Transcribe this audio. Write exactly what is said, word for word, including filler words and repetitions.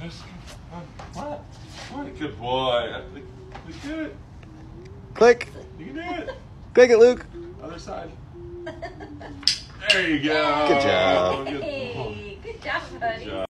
What? What? Good boy. You can do it. Click. You can do it. Click it, Luke. Other side. There you go. Good job. Good, Hey, good job, buddy. good job.